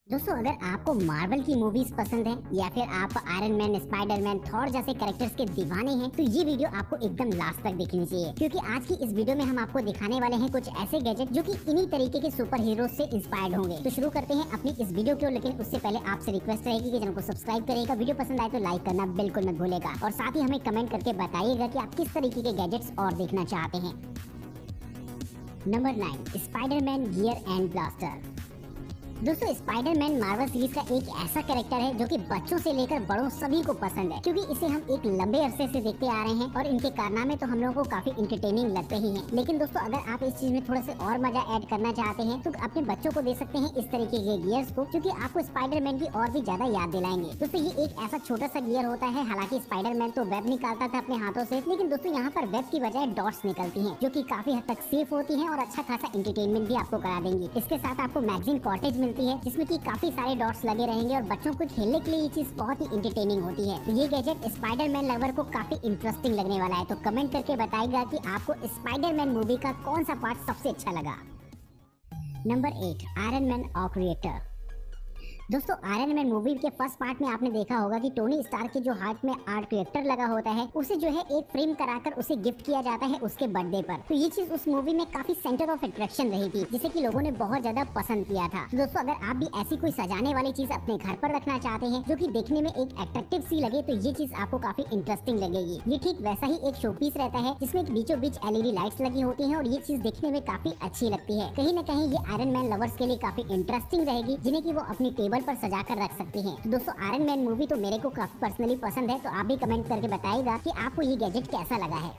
दोस्तों अगर आपको मार्वल की मूवीज पसंद है या फिर आप आयरन मैन, स्पाइडरमैन, थॉर जैसे कैरेक्टर्स के दीवाने हैं तो ये वीडियो आपको एकदम लास्ट तक देखनी चाहिए, क्योंकि आज की इस वीडियो में हम आपको दिखाने वाले हैं कुछ ऐसे गैजेट जो कि इन्हीं तरीके के सुपर हीरोज से इंस्पायर्ड होंगे। तो शुरू करते हैं अपनी इस वीडियो को, लेकिन उससे पहले आपसे रिक्वेस्ट रहेगी कि चैनल को सब्सक्राइब करेगा, वीडियो पसंद आए तो लाइक करना बिल्कुल मत भूलेगा और साथ ही हमें कमेंट करके बताइएगा कि आप किस तरीके के गैजेट्स और देखना चाहते हैं। Number 9, Spiderman gear and blaster. दोस्तों स्पाइडरमैन मार्वल सीरीज का एक ऐसा कैरेक्टर है जो कि बच्चों से लेकर बड़ों सभी को पसंद है, क्योंकि इसे हम एक लंबे अरसे से देखते आ रहे हैं और इनके कारनामे तो हम लोगों को काफी इंटरटेनिंग लगते ही हैं। लेकिन दोस्तों अगर आप इस चीज में थोड़ा से और मजा ऐड करना चाहते हैं तो अपने बच्चों को दे सकते हैं इस तरीके के गियर्स को, जो कि आपको स्पाइडरमैन की और भी ज्यादा याद दिलाएंगे। दोस्तों ये एक ऐसा छोटा सा गियर होता है, हालांकि स्पाइडरमैन तो वेब निकालता था अपने हाथों से, लेकिन दोस्तों यहाँ पर वेब की बजाय डॉट्स निकलती है, जो की काफी हद तक सेफ होती है और अच्छा खासा एंटरटेनमेंट भी आपको करा देंगी। इसके साथ आपको मैगजीन कॉटेज मिलती है जिसमें की काफी सारे डॉट्स लगे रहेंगे और बच्चों को खेलने के लिए ये चीज बहुत ही इंटरटेनिंग होती है। तो ये गैजेट स्पाइडरमैन लवर को काफी इंटरेस्टिंग लगने वाला है। तो कमेंट करके बताइएगा कि आपको स्पाइडरमैन मूवी का कौन सा पार्ट सबसे अच्छा लगा। Number 8, Iron Man arc reactor. दोस्तों आयरन मैन मूवी के फर्स्ट पार्ट में आपने देखा होगा कि टोनी स्टार्क के जो हाथ में आर्क रिएक्टर लगा होता है उसे जो है एक फ्रेम कराकर उसे गिफ्ट किया जाता है उसके बर्थडे पर। तो ये चीज उस मूवी में काफी सेंटर ऑफ अट्रैक्शन रही थी, जिसे कि लोगों ने बहुत ज्यादा पसंद किया था। तो दोस्तों अगर आप भी ऐसी कोई सजाने वाली चीज अपने घर पर रखना चाहते हैं जो कि देखने में एक अट्रैक्टिव सी लगे तो ये चीज आपको काफी इंटरेस्टिंग लगेगी। ये ठीक वैसा ही एक शो पीस रहता है जिसमें बीचों बीच LED लाइट्स लगी होती है और ये चीज देखने में काफी अच्छी लगती है। कहीं न कहीं ये आयरन मैन लवर्स के लिए काफी इंटरेस्टिंग रहेगी, जिन्हें की वो अपनी टेबल पर सजा कर रख सकते हैं। तो दोस्तों आयरन मैन मूवी तो मेरे को काफी पर्सनली पसंद है, तो आप भी कमेंट करके बताइएगा कि आपको ये गैजेट कैसा लगा है।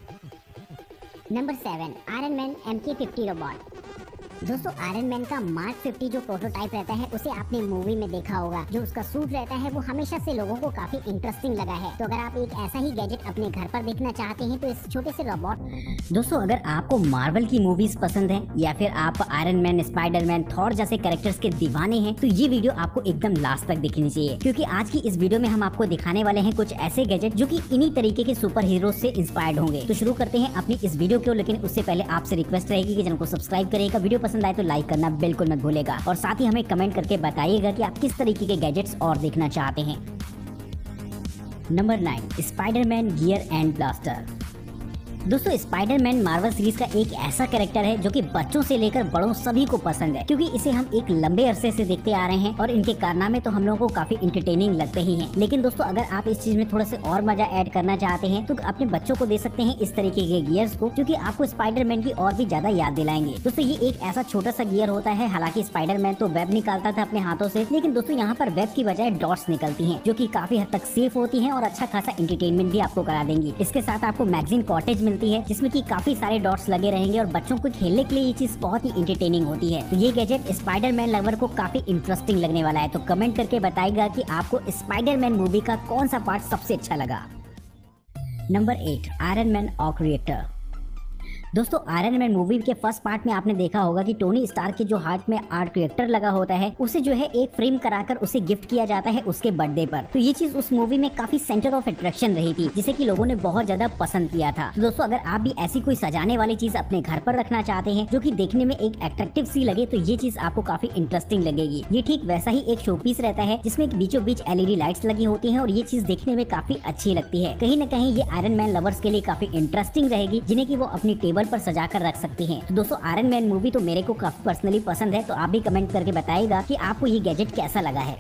Number 7, Iron Man MK50 robot. दोस्तों आयरन मैन का मार्क 50 जो प्रोटोटाइप रहता है उसे आपने मूवी में देखा होगा। जो उसका सूट रहता है वो हमेशा से लोगों को काफी इंटरेस्टिंग लगा है। तो अगर आप एक ऐसा ही गैजेट अपने घर पर देखना चाहते हैं तो इस छोटे से रोबोट। दोस्तों अगर आपको मार्वल की मूवीज पसंद है या फिर आप आयरन मैन, स्पाइडरमैन, थॉर जैसे कैरेक्टर्स के दीवाने हैं तो ये वीडियो आपको एकदम लास्ट तक देखनी चाहिए, क्योंकि आज की इस वीडियो में हम आपको दिखाने वाले हैं कुछ ऐसे गैजेट जो कि इन्हीं तरीके के सुपर हीरो से इंस्पायर्ड होंगे। तो शुरू करते हैं अपनी इस वीडियो को, लेकिन उससे पहले आपसे रिक्वेस्ट रहेगी कि चैनल को सब्सक्राइब करेगा, वीडियो पसंद आए तो लाइक करना बिल्कुल मत भूलेगा और साथ ही हमें कमेंट करके बताइएगा कि आप किस तरीके के गैजेट्स और देखना चाहते हैं। Number 9, Spiderman gear and blaster. दोस्तों स्पाइडरमैन मार्वल सीरीज का एक ऐसा कैरेक्टर है जो कि बच्चों से लेकर बड़ों सभी को पसंद है, क्योंकि इसे हम एक लंबे अरसे से देखते आ रहे हैं और इनके कारनामे तो हम लोगों को काफी इंटरटेनिंग लगते ही हैं। लेकिन दोस्तों अगर आप इस चीज में थोड़ा से और मजा ऐड करना चाहते हैं तो अपने बच्चों को दे सकते हैं इस तरीके के गियर्स को, जो कि आपको स्पाइडरमैन की और भी ज्यादा याद दिलाएंगे। दोस्तों ये एक ऐसा छोटा सा गियर होता है, हालांकि स्पाइडरमैन तो वेब निकालता था अपने हाथों से, लेकिन दोस्तों यहाँ पर वेब की बजाय डॉट्स निकलती है, जो की काफी हद तक सेफ होती है और अच्छा खासा एंटरटेनमेंट भी आपको करा देंगी। इसके साथ आपको मैगजीन कॉटेज मिलती है जिसमें की काफी सारे डॉट्स लगे रहेंगे और बच्चों को खेलने के लिए ये चीज बहुत ही इंटरटेनिंग होती है। तो ये गैजेट स्पाइडरमैन लवर को काफी इंटरेस्टिंग लगने वाला है। तो कमेंट करके बताइएगा कि आपको स्पाइडरमैन मूवी का कौन सा पार्ट सबसे अच्छा लगा। Number 8, Iron Man arc reactor. दोस्तों आयरन मैन मूवी के फर्स्ट पार्ट में आपने देखा होगा कि टोनी स्टार्क के जो हाथ में आर्क रिएक्टर लगा होता है उसे जो है एक फ्रेम कराकर उसे गिफ्ट किया जाता है उसके बर्थडे पर। तो ये चीज उस मूवी में काफी सेंटर ऑफ अट्रैक्शन रही थी, जिसे कि लोगों ने बहुत ज्यादा पसंद किया था। तो दोस्तों अगर आप भी ऐसी कोई सजाने वाली चीज अपने घर पर रखना चाहते हैं जो कि देखने में एक अट्रैक्टिव सी लगे तो ये चीज आपको काफी इंटरेस्टिंग लगेगी। ये ठीक वैसा ही एक शो पीस रहता है जिसमें बीचों बीच LED लाइट्स लगी होती है और ये चीज देखने में काफी अच्छी लगती है। कहीं न कहीं ये आयरन मैन लवर्स के लिए काफी इंटरेस्टिंग रहेगी, जिन्हें की वो अपनी टेबल पर सजा कर रख सकती हैं। तो दोस्तों आयरन मैन मूवी तो मेरे को काफी पर्सनली पसंद है, तो आप भी कमेंट करके बताइएगा कि आपको ये गैजेट कैसा लगा है।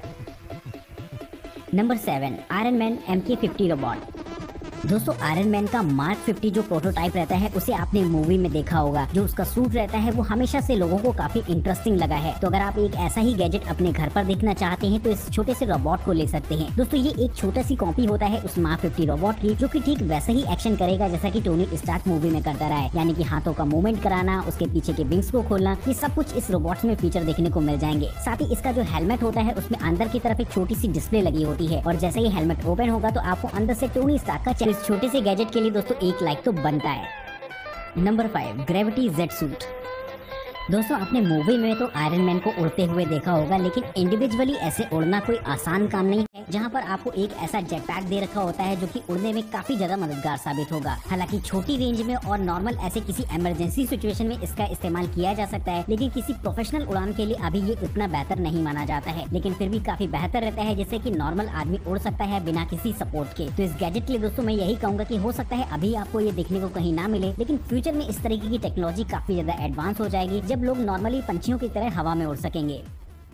Number 7, Iron Man MK50 robot. दोस्तों आयरन मैन का मार्क 50 जो प्रोटोटाइप रहता है उसे आपने मूवी में देखा होगा। जो उसका सूट रहता है वो हमेशा से लोगों को काफी इंटरेस्टिंग लगा है। तो अगर आप एक ऐसा ही गैजेट अपने घर पर देखना चाहते हैं तो इस छोटे से रोबोट को ले सकते हैं। दोस्तों ये एक छोटा सी कॉपी होता है उस मार्क 50 रोबोट की, जो कि ठीक वैसा ही एक्शन करेगा जैसा कि टोनी स्टार्क मूवी में करता रहा है, यानी कि हाथों का मूवमेंट कराना, उसके पीछे के विंग्स को खोलना, ये सब कुछ इस रोबोट में फीचर देखने को मिल जाएंगे। साथ ही इसका जो हेलमेट होता है उसमें अंदर की तरफ एक छोटी सी डिस्प्ले लगी होती है और जैसे ही हेलमेट ओपन होगा तो आपको अंदर से टोनी स्टार्क का इस छोटे से गैजेट के लिए दोस्तों एक लाइक तो बनता है। Number 5, gravity jet suit. दोस्तों आपने मूवी में तो आयरन मैन को उड़ते हुए देखा होगा, लेकिन इंडिविजुअली ऐसे उड़ना कोई आसान काम नहीं है। जहाँ पर आपको एक ऐसा जेट पैक दे रखा होता है जो कि उड़ने में काफी ज्यादा मददगार साबित होगा। हालांकि छोटी रेंज में और नॉर्मल ऐसे किसी इमरजेंसी सिचुएशन में इसका इस्तेमाल किया जा सकता है, लेकिन किसी प्रोफेशनल उड़ान के लिए अभी ये उतना बेहतर नहीं माना जाता है, लेकिन फिर भी काफी बेहतर रहता है जिससे कि नॉर्मल आदमी उड़ सकता है बिना किसी सपोर्ट के। तो इस गैजेट के लिए दोस्तों मैं यही कहूंगा कि हो सकता है अभी आपको ये देखने को कहीं ना मिले, लेकिन फ्यूचर में इस तरीके की टेक्नोलॉजी काफी ज्यादा एडवांस हो जाएगी जब लोग नॉर्मली पंछियों की तरह हवा में उड़ सकेंगे।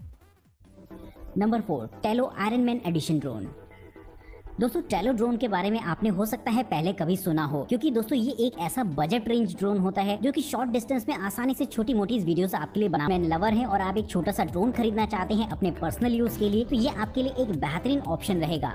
Number 4, Tello Iron Man edition drone. दोस्तों टेलो ड्रोन के बारे में आपने हो सकता है पहले कभी सुना हो, क्योंकि दोस्तों ये एक ऐसा बजट रेंज ड्रोन होता है जो कि शॉर्ट डिस्टेंस में आसानी से छोटी मोटी वीडियोस आपके लिए बना लवर हैं और आप एक छोटा सा ड्रोन खरीदना चाहते हैं अपने पर्सनल यूज के लिए, तो ये आपके लिए एक बेहतरीन ऑप्शन रहेगा।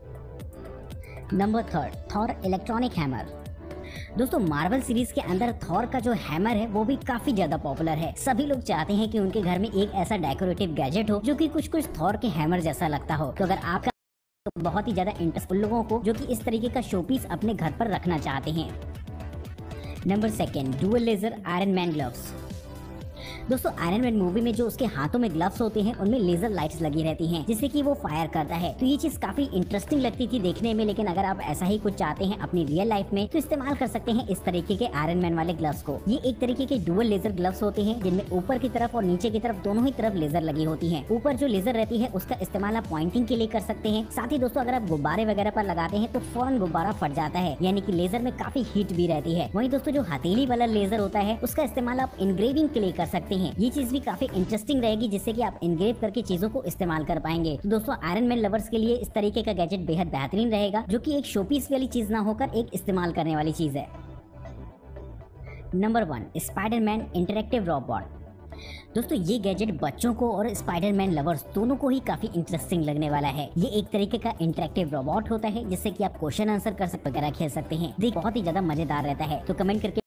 Number 3, Thor electronic hammer. दोस्तों मार्वल सीरीज के अंदर थॉर का जो हैमर है वो भी काफी ज्यादा पॉपुलर है। सभी लोग चाहते हैं कि उनके घर में एक ऐसा डेकोरेटिव गैजेट हो जो कि कुछ थॉर के हैमर जैसा लगता हो। तो अगर आपका बहुत ही ज्यादा इंटरेस्ट उन लोगों को जो कि इस तरीके का शोपीस अपने घर पर रखना चाहते हैं। Number 2, dual laser Iron Man gloves. दोस्तों आयरन मैन मूवी में जो उसके हाथों में ग्लव्स होते हैं उनमें लेजर लाइट्स लगी रहती हैं जिससे कि वो फायर करता है, तो ये चीज काफी इंटरेस्टिंग लगती थी देखने में। लेकिन अगर आप ऐसा ही कुछ चाहते हैं अपनी रियल लाइफ में तो इस्तेमाल कर सकते हैं इस तरीके के आयरन मैन वाले ग्लव्स को। ये एक तरीके के डुअल लेजर ग्लव्स होते हैं जिनमें ऊपर की तरफ और नीचे की तरफ दोनों ही तरफ लेजर लगी होती है। ऊपर जो लेजर रहती है उसका इस्तेमाल आप पॉइंटिंग के लिए कर सकते हैं। साथ ही दोस्तों अगर आप गुब्बारे वगैरह पर लगाते हैं तो फौरन गुब्बारा फट जाता है, यानी कि लेजर में काफी हीट भी रहती है। वहीं दोस्तों जो हथेली वाला लेजर होता है उसका इस्तेमाल आप इनग्रेविंग के लिए कर सकते हैं। ये चीज भी काफी इंटरेस्टिंग रहेगी जिससे कि आप इनग्रेव करके चीजों को इस्तेमाल कर पाएंगे। तो दोस्तों आयरन मैन लवर्स के लिए इस तरीके का गैजेट बेहद बेहतरीन रहेगा जो कि एक शोपीस वाली चीज ना होकर एक इस्तेमाल करने वाली चीज है। Number 1, Spiderman interactive robot. दोस्तों ये गैजेट बच्चों को और स्पाइडरमैन लवर्स दोनों को ही काफी इंटरेस्टिंग लगने वाला है। ये एक तरीके का इंटरैक्टिव रोबोट होता है जिससे कि आप क्वेश्चन आंसर कर सकते वगैरह खेल सकते हैं। देख बहुत ही ज्यादा मजेदार रहता है। तो कमेंट करके